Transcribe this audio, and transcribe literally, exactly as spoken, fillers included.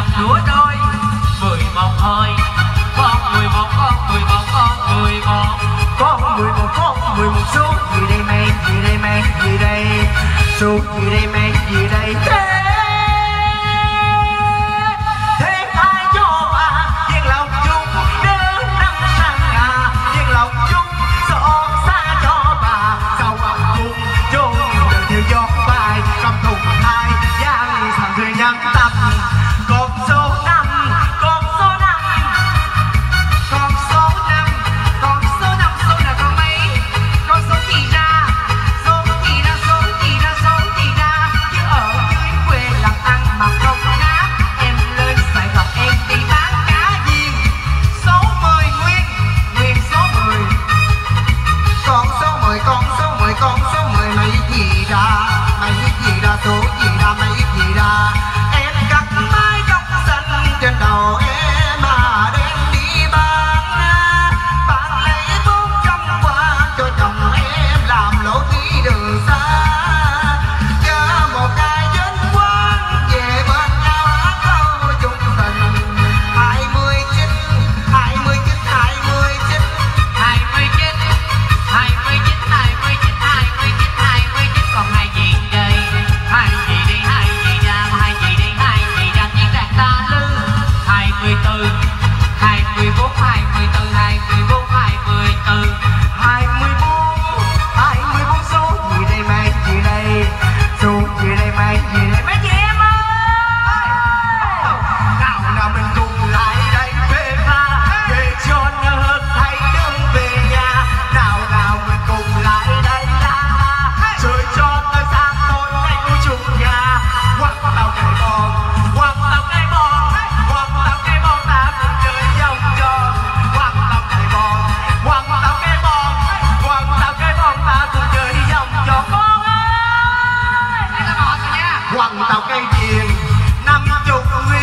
lúa đôi mười một hơi con mười một con mười một con mười một con mười một con mười một số gì đây mẹ gì đây mẹ gì đây số gì đây mẹ gì đây thế thế ai cho bà viên lòng chung đến năm sang à viên lòng chung xót xa cho bà sao bà cùng chung đời theo gió bài cầm thùng hai giang thằng người nhân tập con số năm con số năm con số năm con số năm số là con mấy con số gì ra số gì ra số gì ra số gì ra chứ ở dưới quê làm ăn mà không khá em lên Sài Gòn em đi bán cá viên số mười nguyên nguyên số mười con số mười con số mười con số mười mấy gì ra mấy gì ra số gì ra mấy gì ra em cắt mái tóc xanh trên đầu em mà đem đi bán bán lấy bốn trăm qua cho chồng em làm lỗ phí đường xa cho một cái dân quán về bên nhau hát câu chung tình hai mươi chín hai mươi chín hai mươi chín hai mươi chín hai mươi chín hai mươi chín hai mươi chín hai mươi chín còn hai gì đây hai gì đi hai gì ra hai gì đi hai gì ra tiếng đàn ta lư hai mươi tư hai mươi bốn hai mươi tư hai mươi bốn hai mươi tư hai mươi bốn hai mươi bốn số gì đây mẹ gì đây số gì đây mẹ gì đây mấy chị em ơi nào nào mình cùng lại đây về pha về cho nhớ thấy đường về nhà nào nào mình cùng lại đây la chơi cho tới sáng tối ngày của chung nhà quăng tàu cây bòn quăng tàu cây bòn quăng tàu cây bòn ta cùng chơi vòng tròn quăng tàu cây bòn quăng tàu cây bòn quăng tàu cây bòn ta cùng chơi vòng tròn con ơi đây là ngọt rồi nha quăng tàu cây chuyền năm chục nguyên